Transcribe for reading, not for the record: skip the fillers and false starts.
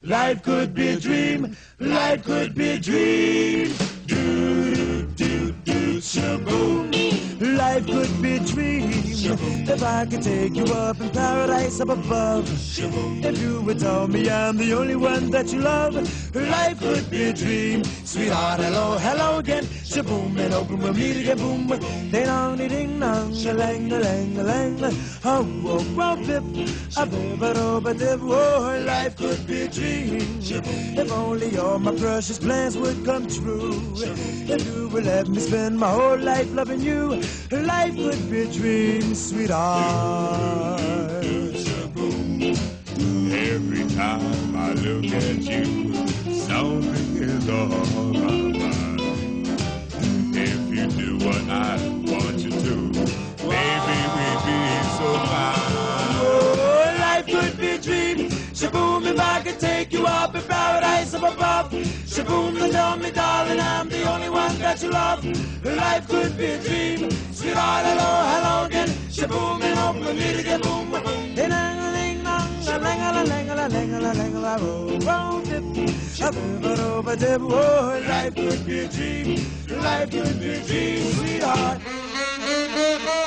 Life could be a dream. Life could be a dream. Do, do, do, shaboom. Life could be a dream. If I could take you up in paradise up above. If you would tell me I'm the only one that you love. Life could be a dream. Sweetheart, hello, hello again. Shaboom, and open we'll meet again. Boom, ding dong, ding dong, lang, lang, lang. Oh, oh, oh, dip, a bip, a dip. Oh, life could be a dream. If only all my precious plans would come true. If you would let me spend my whole life loving you. Life could be a dream, sweetheart. Every time I look at you, something is on my mind. If you do what I want you to, baby, we'd be so fine. Oh, life could be a dream. Shaboom, if I could take you up in paradise up above. Shaboom, then tell me, darling, I'm the only one that you love. Life could be a dream. Sweetheart, hello, hello again. Shaboom, and hope we meet again. Boom, boom. Ding dong, ding dong, lang lang lang lang lang. Oh, dip, oh, life could be a dream. Life could be a dream, sweetheart.